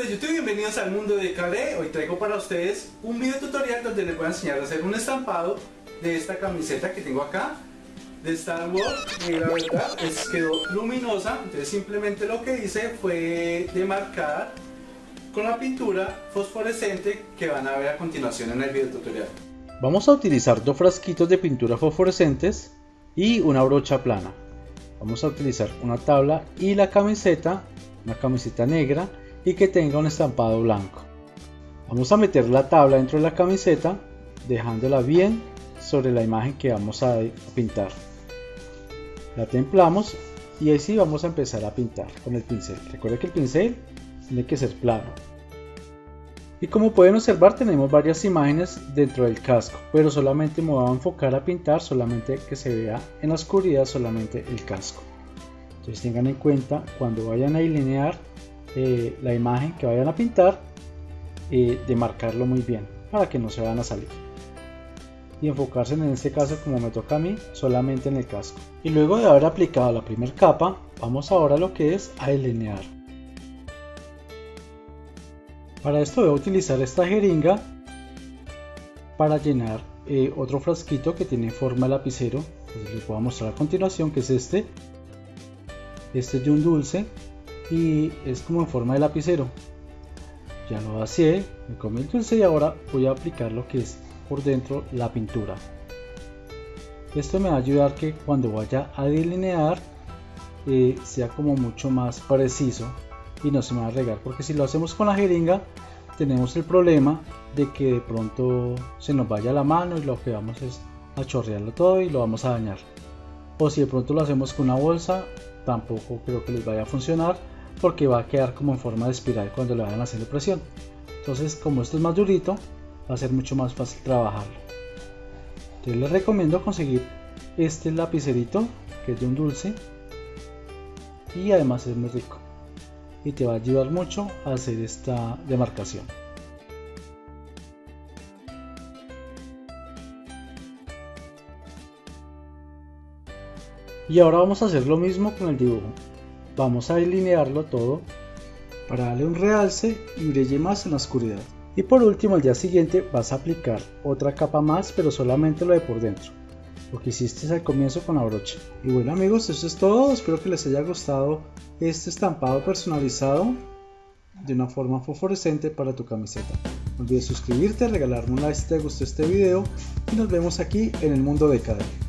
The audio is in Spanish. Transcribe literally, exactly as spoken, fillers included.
de YouTube, bienvenidos al mundo de K D. Hoy traigo para ustedes un video tutorial donde les voy a enseñar a hacer un estampado de esta camiseta que tengo acá de Star Wars. Y la verdad es que quedó luminosa, entonces simplemente lo que hice fue demarcar con la pintura fosforescente que van a ver a continuación en el video tutorial. Vamos a utilizar dos frasquitos de pintura fosforescentes y una brocha plana. Vamos a utilizar una tabla y la camiseta, una camiseta negra y que tenga un estampado blanco. Vamos a meter la tabla dentro de la camiseta dejándola bien sobre la imagen que vamos a pintar. La templamos y ahí sí vamos a empezar a pintar con el pincel. Recuerden que el pincel tiene que ser plano. Y como pueden observar, tenemos varias imágenes dentro del casco, pero solamente me voy a enfocar a pintar solamente que se vea en la oscuridad solamente el casco. Entonces tengan en cuenta cuando vayan a delinear eh, la imagen que vayan a pintar, eh, de marcarlo muy bien para que no se vayan a salir. Y enfocarse en este caso, como me toca a mí, solamente en el casco. Y luego de haber aplicado la primera capa, vamos ahora a lo que es a delinear. Para esto voy a utilizar esta jeringa para llenar eh, otro frasquito que tiene forma de lapicero. Entonces les voy a mostrar a continuación, que es este. Este es de un dulce y es como en forma de lapicero. Ya lo vacié, me comí el dulce y ahora voy a aplicar lo que es por dentro la pintura. Esto me va a ayudar que cuando vaya a delinear eh, sea como mucho más preciso y no se me va a regar, porque si lo hacemos con la jeringa tenemos el problema de que de pronto se nos vaya la mano y lo que vamos es a chorrearlo todo y lo vamos a dañar. O si de pronto lo hacemos con una bolsa, tampoco creo que les vaya a funcionar, porque va a quedar como en forma de espiral cuando le vayan haciendo presión. Entonces, como esto es más durito, va a ser mucho más fácil trabajarlo. Entonces les recomiendo conseguir este lapicerito que es de un dulce y además es muy rico y te va a ayudar mucho a hacer esta demarcación. Y ahora vamos a hacer lo mismo con el dibujo. Vamos a delinearlo todo para darle un realce y brille más en la oscuridad. Y por último, al día siguiente vas a aplicar otra capa más, pero solamente lo de por dentro, lo que hiciste al comienzo con la brocha. Y bueno amigos, eso es todo. Espero que les haya gustado este estampado personalizado de una forma fosforescente para tu camiseta. No olvides suscribirte, regalarme un like si te gustó este video y nos vemos aquí en el mundo de K D.